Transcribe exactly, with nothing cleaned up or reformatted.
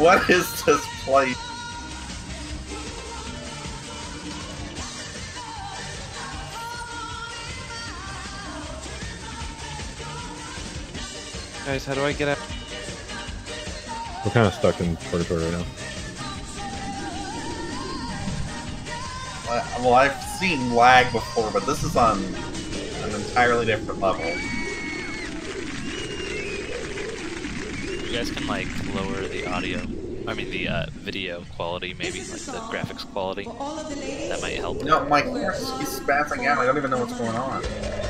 What is this place? Guys, how do I get out? We're kind of stuck in purgatory right now. Uh, well, I've seen lag before, but this is on an entirely different level. You guys can, like, lower the audio, I mean the uh, video quality, maybe, like the graphics quality. That might help. No, my camera just keeps spazzing out. I don't even know what's going on.